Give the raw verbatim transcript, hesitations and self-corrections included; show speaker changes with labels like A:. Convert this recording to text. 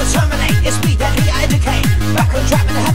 A: to terminate. It's we that we educate. Back on track and